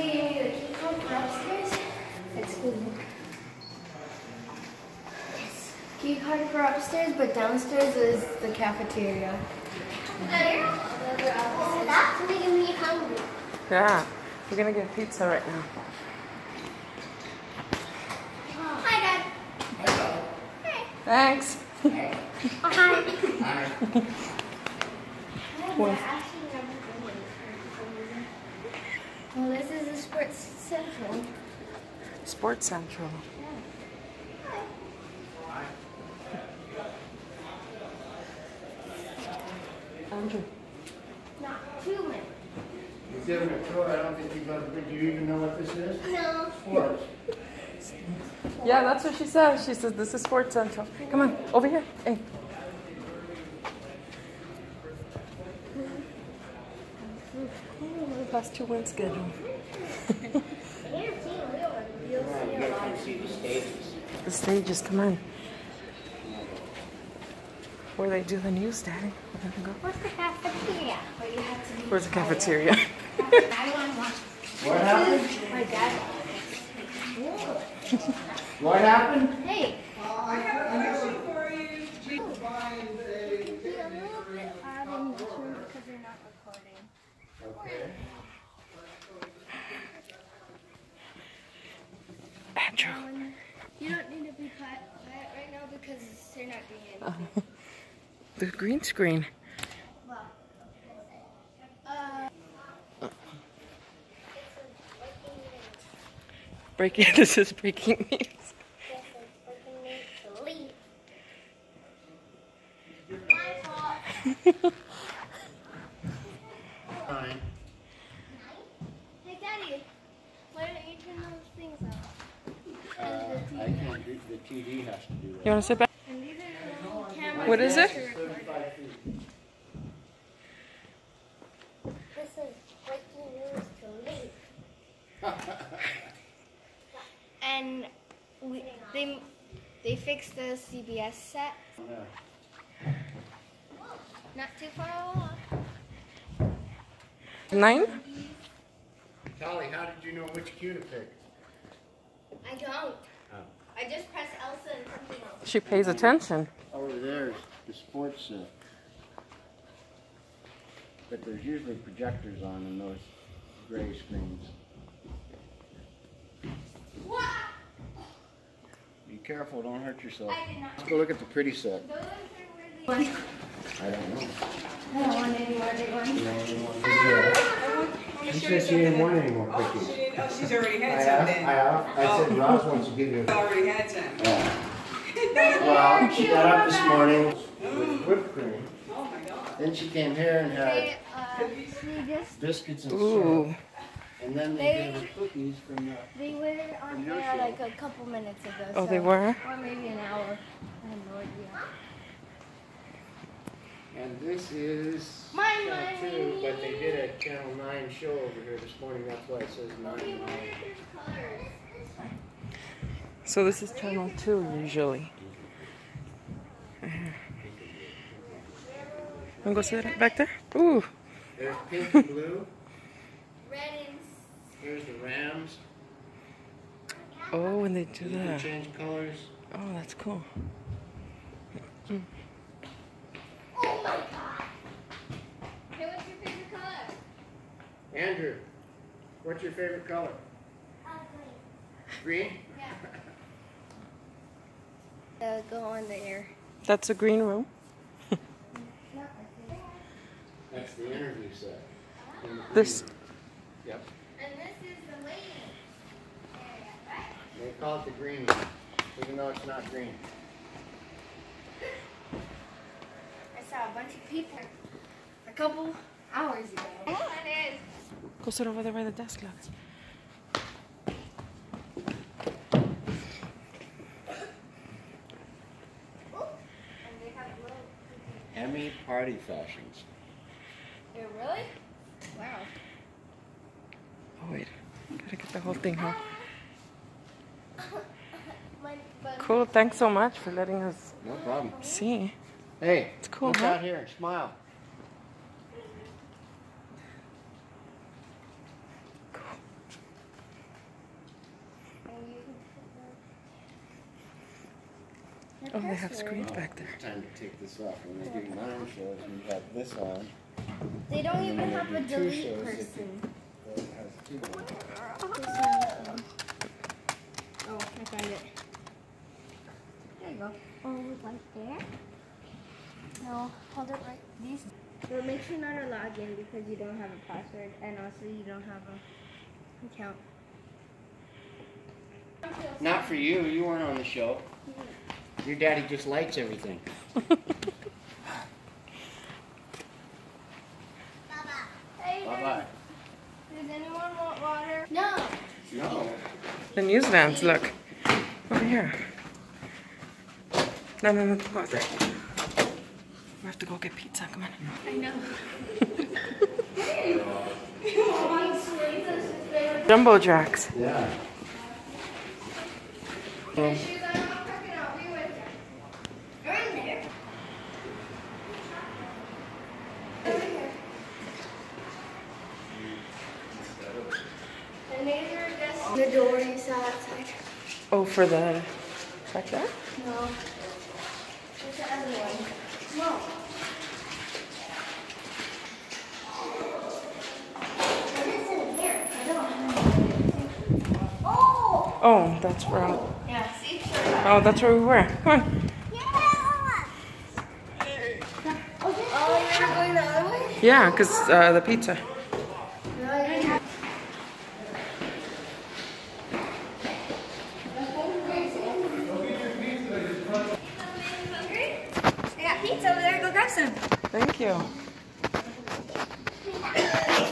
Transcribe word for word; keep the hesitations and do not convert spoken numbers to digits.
gave me the key card for upstairs. Excuse me. Yes. Key card for upstairs, but downstairs is the cafeteria. Oh, that's making me hungry. Yeah, we're gonna get pizza right now. Hi, Dad. Hello. Hey. Thanks. Hey. Oh, hi. Hi. Well, well, this is the Sports Central. Sports Central. Andrew. Not too many. You're giving a tour. I don't think you've ever been. Do you even know what this is? No. Sports. Yeah, that's what she says. She says this is Sports Central. Come on, over here. Hey. Past two win schedule. Come on, you gotta come see the stages. The stages, come on. Where they do the news, Daddy. We're gonna go. What's the cafeteria? Where you have to be Where's the cafeteria? I want to watch. What happened? My dad. What happened? Hey. I have a question for you. We find Be a a little bit odd in this room because you're not recording. Okay. Andrew. Um, you don't need to be quiet, quiet right now because they're not doing Uh, anything. the green screen. Well, uh, Breaking. This is breaking news. my fault. Fine. Hey, Daddy, why don't you turn those things off? Uh, I can't do. The T V has to do that. You want to sit back? And these are the little cameras. What is it? thirty-five feet. This is breaking news to leave. And we, they they fixed the C B S set. Yeah. Not too far off. Nine? Tolly, how did you know which cue to pick? I don't. Oh. I just press Elsa and something else. She pays attention. Over there is the sports set. But there's usually projectors on in those gray screens. What? Be careful, don't hurt yourself. I did not. Let's go look at the pretty set. Those are really. I don't know. I don't want any more big ones. You know, you want to She said she didn't want any more Oh, cookies. she didn't, oh, she's already I had some asked, then. I asked, I said, Roz wants to give you a... Already had some. Yeah. Well, she got up this morning with whipped cream. Oh my God. Then she came here and had They, uh, they just biscuits and Ooh. syrup. And then they They- gave her cookies from the... they were on Your air show. like a couple minutes ago. Oh, so, they were? Or maybe an hour. I have no idea. And this is My Channel money. two, but they did a Channel nine show over here this morning. That's why it says nine. So this is channel two usually. Wanna go sit back there? Ooh. There's pink and blue. Red and Here's the Rams. Oh, and they do You can that. change colors. Oh, that's cool. oh my God. Hey, what's your favorite color? Andrew, what's your favorite color? Uh, Green? Yeah. Uh, go on the air. That's a green room. That's the interview set. In the This. green. Yep. And this is the waiting area, right? They call it the green room, even though it's not green. I saw a bunch of people a couple hours ago. Oh, it is. Go sit over there by the desk, look. And they have little. Emmy Party Fashions. They're really? Wow. Oh, wait. Gotta get the whole thing, huh? My bun. Cool. Thanks so much for letting us No problem. see. Hey, It's cool, look huh? out here and smile. Oh, they have screens back there. Time to take this off. When they do nine shows, and you have this on. They don't even then have they a do two delete shows, they person. It has two on. Oh, I found it. There you go. Oh, right there? No, hold it right. These. But make sure not to log in because you don't have a password, and also you don't have a account. Not for you. You weren't on the show. Your daddy just lights everything. Hey, Bye-bye. does anyone want water? No. No. The news vans, look. Over here. No, no, no, don't go out there. We have to go get pizza. Come on. I know. Jumbo Jacks. Yeah. Um, Shoes I'm not picking up. We went there. They're in there. Over here. And these are just the door you saw outside. oh, for the back there? No. It's the other one. No. Oh! Oh, that's where. I- Yeah, see? Sure. Oh, that's where we were. Come on. Oh, you're going the other way? Yeah, cause uh, the pizza. No, you have. I got pizza over there. Go grab some. Thank you.